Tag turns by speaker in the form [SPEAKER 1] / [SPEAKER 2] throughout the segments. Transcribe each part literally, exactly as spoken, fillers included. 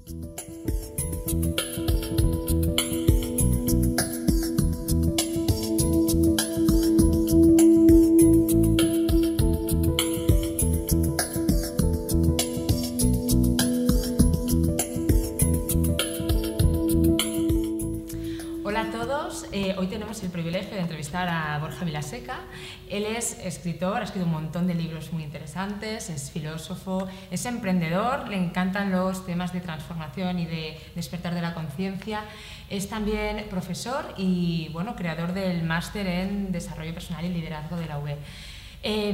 [SPEAKER 1] Eh, hoy tenemos el privilegio de entrevistar a Borja Vilaseca. Él es escritor, ha escrito un montón de libros muy interesantes, es filósofo, es emprendedor, le encantan los temas de transformación y de despertar de la conciencia. Es también profesor y bueno, creador del máster en desarrollo personal y liderazgo de la U B. Eh,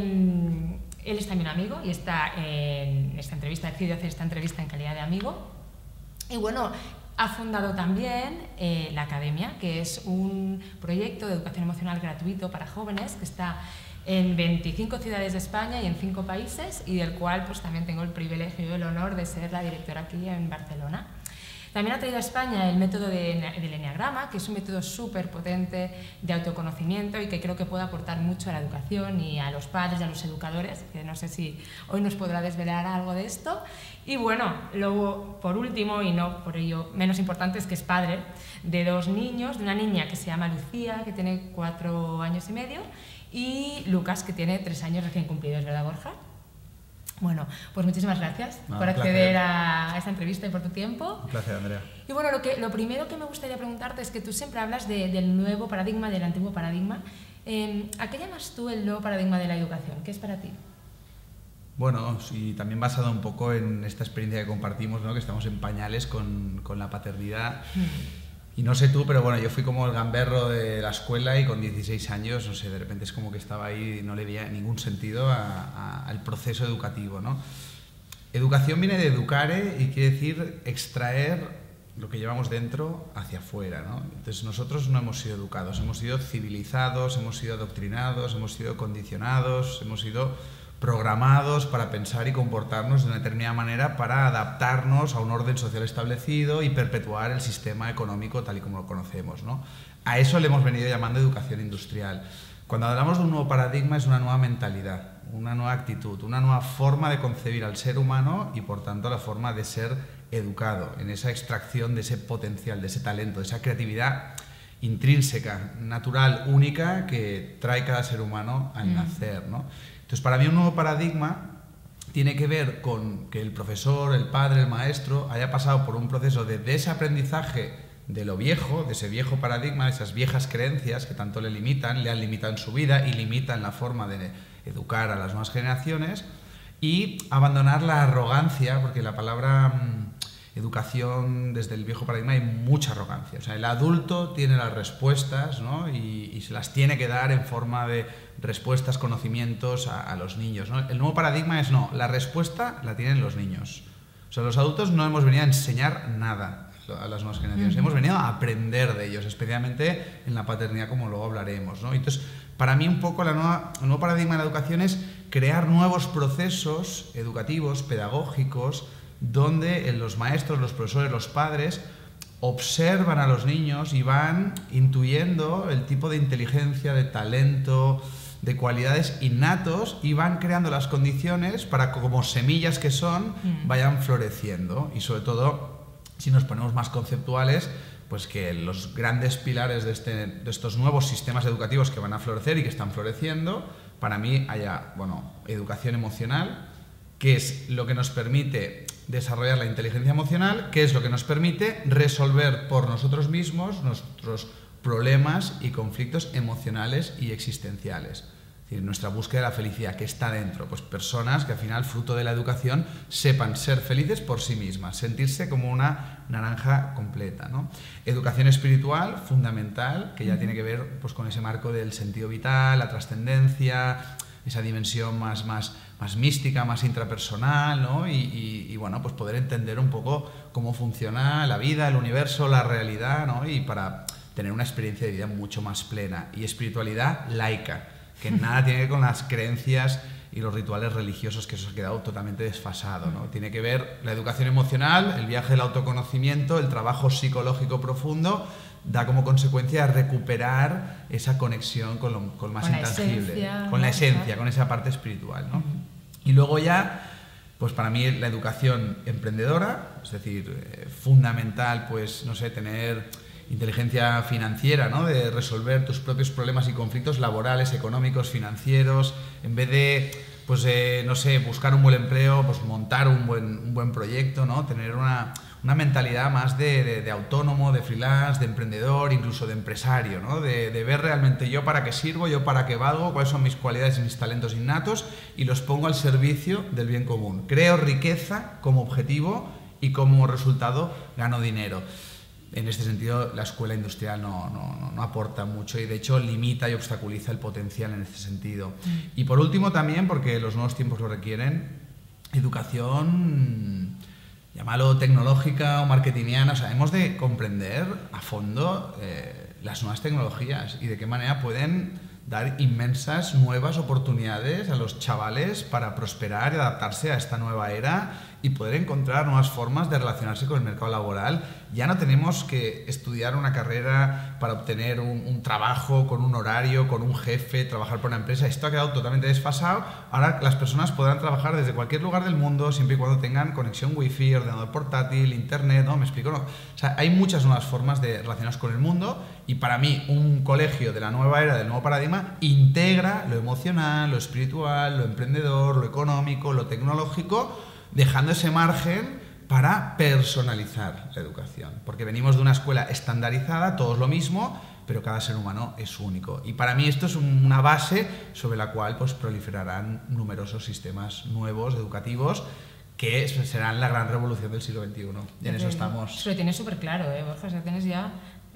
[SPEAKER 1] él es también amigo y está en esta entrevista, ha decidido hacer esta entrevista en calidad de amigo. Y bueno, ha fundado también eh, la Academia, que es un proyecto de educación emocional gratuito para jóvenes que está en veinticinco ciudades de España y en cinco países, y del cual pues, también tengo el privilegio y el honor de ser la directora aquí en Barcelona. También ha traído a España el método de, del Enneagrama, que es un método súper potente de autoconocimiento y que creo que puede aportar mucho a la educación y a los padres y a los educadores, que no sé si hoy nos podrá desvelar algo de esto. Y bueno, luego, por último, y no por ello menos importante, es que es padre de dos niños, de una niña que se llama Lucía, que tiene cuatro años y medio, y Lucas, que tiene tres años recién cumplidos, ¿verdad, Borja? Bueno, pues muchísimas gracias no, por acceder a esta entrevista y por tu tiempo.
[SPEAKER 2] Un placer, Andrea.
[SPEAKER 1] Y bueno, lo, que, lo primero que me gustaría preguntarte es que tú siempre hablas de, del nuevo paradigma, del antiguo paradigma. Eh, ¿A qué llamas tú el nuevo paradigma de la educación? ¿Qué es para ti?
[SPEAKER 2] Bueno, sí, también basado un poco en esta experiencia que compartimos, ¿no? Que estamos en pañales con, con la paternidad. Mm. Y no sé tú, pero bueno, yo fui como el gamberro de la escuela y con dieciséis años, no sé, de repente es como que estaba ahí y no le veía ningún sentido a, a, al proceso educativo, ¿no? Educación viene de educare y quiere decir extraer lo que llevamos dentro hacia afuera, ¿no? Entonces nosotros no hemos sido educados, hemos sido civilizados, hemos sido adoctrinados, hemos sido condicionados, hemos sido programados para pensar y comportarnos de una determinada manera para adaptarnos a un orden social establecido y perpetuar el sistema económico tal y como lo conocemos, ¿no? A eso le hemos venido llamando educación industrial. Cuando hablamos de un nuevo paradigma es una nueva mentalidad, una nueva actitud, una nueva forma de concebir al ser humano y por tanto la forma de ser educado en esa extracción de ese potencial, de ese talento, de esa creatividad intrínseca, natural, única que trae cada ser humano al mm. nacer, ¿no? Entonces, para mí un nuevo paradigma tiene que ver con que el profesor, el padre, el maestro haya pasado por un proceso de desaprendizaje de lo viejo, de ese viejo paradigma, de esas viejas creencias que tanto le limitan, le han limitado en su vida y limitan la forma de educar a las nuevas generaciones, y abandonar la arrogancia, porque la palabra mmm, educación desde el viejo paradigma hay mucha arrogancia. O sea, el adulto tiene las respuestas, ¿no? y, y se las tiene que dar en forma de respuestas, conocimientos a, a los niños, ¿no? El nuevo paradigma es no, la respuesta la tienen los niños. O sea, los adultos no hemos venido a enseñar nada a las nuevas generaciones, uh-huh. hemos venido a aprender de ellos, especialmente en la paternidad, como luego hablaremos, ¿no? Entonces, para mí un poco la nueva, el nuevo paradigma de la educación es crear nuevos procesos educativos, pedagógicos, donde los maestros, los profesores, los padres observan a los niños y van intuyendo el tipo de inteligencia, de talento, de cualidades innatos, y van creando las condiciones para que, como semillas que son, vayan floreciendo. Y sobre todo, si nos ponemos más conceptuales, pues que los grandes pilares de, este, de estos nuevos sistemas educativos que van a florecer y que están floreciendo, para mí haya, bueno, educación emocional, que es lo que nos permite desarrollar la inteligencia emocional, que es lo que nos permite resolver por nosotros mismos nuestros problemas y conflictos emocionales y existenciales. Es decir, nuestra búsqueda de la felicidad, que está dentro. Pues personas que al final, fruto de la educación, sepan ser felices por sí mismas, sentirse como una naranja completa, ¿no? Educación espiritual, fundamental, que ya uh-huh. tiene que ver pues, con ese marco del sentido vital, la trascendencia, esa dimensión más, más, más mística, más intrapersonal, ¿no? Y, y, y bueno, pues poder entender un poco cómo funciona la vida, el universo, la realidad, ¿no? Y para tener una experiencia de vida mucho más plena. Y espiritualidad laica, que nada tiene que ver con las creencias y los rituales religiosos, que eso ha quedado totalmente desfasado, ¿no? Tiene que ver la educación emocional, el viaje del autoconocimiento, el trabajo psicológico profundo, da como consecuencia recuperar esa conexión con lo con más con intangible, esencia, con la esencia, con esa parte espiritual, ¿no? Uh-huh. Y luego ya, pues Pues para mí la educación emprendedora, es decir, eh, fundamental, pues, no sé, tener inteligencia financiera, ¿no? De resolver tus propios problemas y conflictos laborales, económicos, financieros, en vez de, pues, eh, no sé, buscar un buen empleo, pues montar un buen, un buen proyecto, ¿no? Tener una, una mentalidad más de, de, de autónomo, de freelance, de emprendedor, incluso de empresario, ¿no? De, de ver realmente yo para qué sirvo, yo para qué valgo, cuáles son mis cualidades y mis talentos innatos y los pongo al servicio del bien común. Creo riqueza como objetivo y como resultado gano dinero. En este sentido, la escuela industrial no, no, no aporta mucho y, de hecho, limita y obstaculiza el potencial en este sentido. Mm. Y por último también, porque los nuevos tiempos lo requieren, educación, llámalo tecnológica o marketingiana, o sea, hemos de comprender a fondo eh, las nuevas tecnologías y de qué manera pueden dar inmensas nuevas oportunidades a los chavales para prosperar y adaptarse a esta nueva era y poder encontrar nuevas formas de relacionarse con el mercado laboral. Ya no tenemos que estudiar una carrera para obtener un, un trabajo con un horario, con un jefe, trabajar por una empresa. Esto ha quedado totalmente desfasado. Ahora las personas podrán trabajar desde cualquier lugar del mundo siempre y cuando tengan conexión wifi, ordenador portátil, internet, ¿no? ¿Me explico? No. O sea, hay muchas nuevas formas de relacionarse con el mundo y para mí un colegio de la nueva era, del nuevo paradigma, integra lo emocional, lo espiritual, lo emprendedor, lo económico, lo tecnológico, dejando ese margen para personalizar la educación. Porque venimos de una escuela estandarizada, todos lo mismo, pero cada ser humano es único. Y para mí esto es una base sobre la cual, pues, proliferarán numerosos sistemas nuevos, educativos, que serán la gran revolución del siglo veintiuno. Y en eso estamos.
[SPEAKER 1] Lo tienes súper claro, ¿eh, Borja? O sea, tienes ya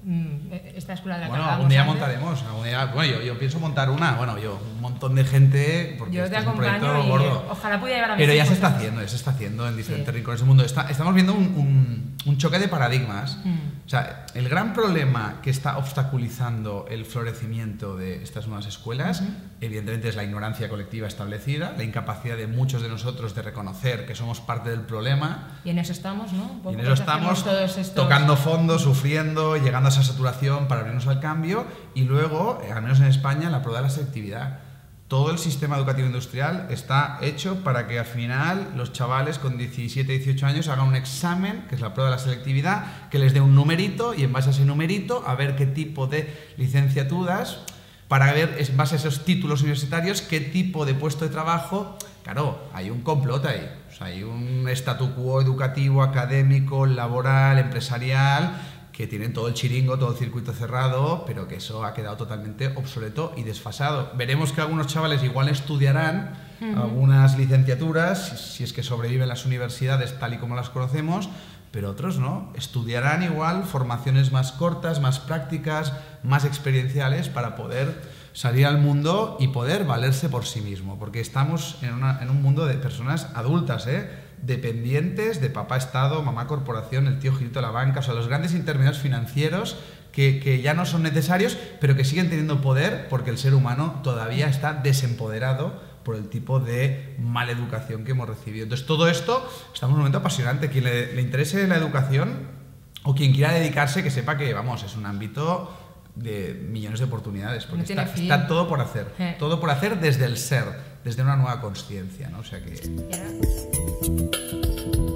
[SPEAKER 1] esta escuela de la
[SPEAKER 2] bueno,
[SPEAKER 1] que
[SPEAKER 2] algún día
[SPEAKER 1] antes.
[SPEAKER 2] montaremos. Algún día, bueno, yo, yo pienso montar una. Bueno, yo, un montón de gente. Porque
[SPEAKER 1] yo
[SPEAKER 2] este
[SPEAKER 1] te
[SPEAKER 2] es un proyecto
[SPEAKER 1] acompaño y
[SPEAKER 2] gordo.
[SPEAKER 1] ojalá pudiera llevar a mis
[SPEAKER 2] Pero ya se
[SPEAKER 1] hijos.
[SPEAKER 2] está haciendo, ya se está haciendo en diferentes
[SPEAKER 1] Sí.
[SPEAKER 2] rincones del mundo. Está, estamos viendo un, un, un choque de paradigmas.
[SPEAKER 1] Mm.
[SPEAKER 2] O sea, el gran problema que está obstaculizando el florecimiento de estas nuevas escuelas, uh-huh. evidentemente, es la ignorancia colectiva establecida, la incapacidad de muchos de nosotros de reconocer que somos parte del problema.
[SPEAKER 1] Y en eso estamos, ¿no?
[SPEAKER 2] Y en eso estamos,
[SPEAKER 1] todos estos...
[SPEAKER 2] tocando fondo, sufriendo, llegando a esa saturación para abrirnos al cambio. Y luego, al menos en España, la prueba de la selectividad. Todo el sistema educativo industrial está hecho para que al final los chavales con diecisiete, dieciocho años hagan un examen, que es la prueba de la selectividad, que les dé un numerito y en base a ese numerito a ver qué tipo de licenciaturas, para ver en base a esos títulos universitarios qué tipo de puesto de trabajo. Claro, hay un complot ahí, o sea, hay un statu quo educativo, académico, laboral, empresarial, que tienen todo el chiringo, todo el circuito cerrado, pero que eso ha quedado totalmente obsoleto y desfasado. Veremos que algunos chavales igual estudiarán uh-huh. algunas licenciaturas, si es que sobreviven las universidades tal y como las conocemos, pero otros no. Estudiarán igual formaciones más cortas, más prácticas, más experienciales para poder salir al mundo y poder valerse por sí mismo, porque estamos en, una, en un mundo de personas adultas, ¿eh? dependientes de papá Estado, mamá corporación, el tío Gilito de la banca, o sea, los grandes intermediarios financieros que, que ya no son necesarios, pero que siguen teniendo poder porque el ser humano todavía está desempoderado por el tipo de mala educación que hemos recibido. Entonces, todo esto estamos en un momento apasionante. Quien le, le interese la educación o quien quiera dedicarse, que sepa que, vamos, es un ámbito de millones de oportunidades, porque
[SPEAKER 1] no
[SPEAKER 2] está, está todo por hacer, eh. todo por hacer desde el ser, desde una nueva consciencia, ¿no? O sea que...